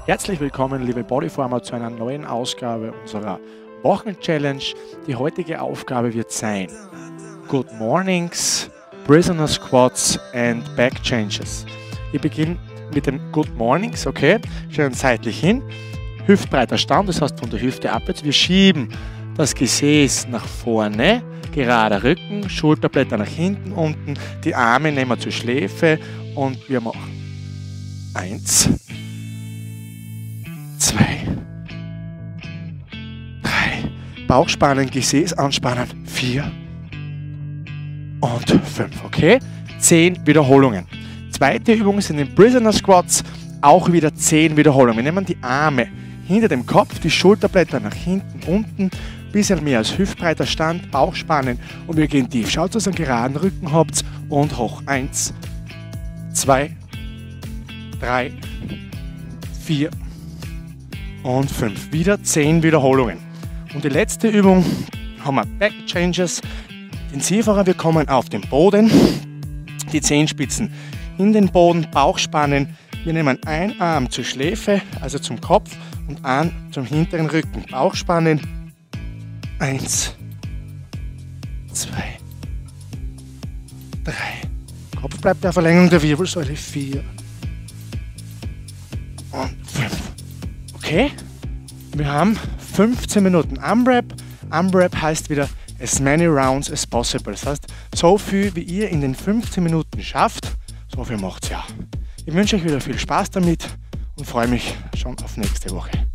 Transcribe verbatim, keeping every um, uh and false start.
Herzlich willkommen, liebe Bodyformer, zu einer neuen Ausgabe unserer Wochen-Challenge. Die heutige Aufgabe wird sein Good Mornings, Prisoner Squats and Back Changes. Ich beginne mit den Good Mornings, okay? Stellen uns seitlich hin, hüftbreiter Stand, das heißt von der Hüfte abwärts. Wir schieben das Gesäß nach vorne, gerader Rücken, Schulterblätter nach hinten, unten, die Arme nehmen wir zur Schläfe und wir machen eins, zwei, drei, Bauch spannen, Gesäß anspannen, vier und fünf, okay? zehn Wiederholungen. Zweite Übung sind die Prisoner Squats, auch wieder zehn Wiederholungen. Wir nehmen die Arme hinter dem Kopf, die Schulterblätter nach hinten, unten, ein bisschen mehr als hüftbreiter Stand, Bauch spannen und wir gehen tief. Schaut, dass ihr einen geraden Rücken habt und hoch. eins, zwei, drei, vier und fünf. Wieder zehn Wiederholungen. Und die letzte Übung haben wir Back Changes. Intensivere, wir kommen auf den Boden, die Zehenspitzen in den Boden, Bauch spannen. Wir nehmen einen Arm zur Schläfe, also zum Kopf, und einen zum hinteren Rücken. Bauch spannen. Eins, zwei, drei. Kopf bleibt bei Verlängerung der Wirbelsäule. Vier und fünf. Okay? Wir haben fünfzehn Minuten Umrap. Umrap heißt wieder as many rounds as possible. Das heißt, so viel wie ihr in den fünfzehn Minuten schafft, so viel macht's ja. Ich wünsche euch wieder viel Spaß damit und freue mich schon auf nächste Woche.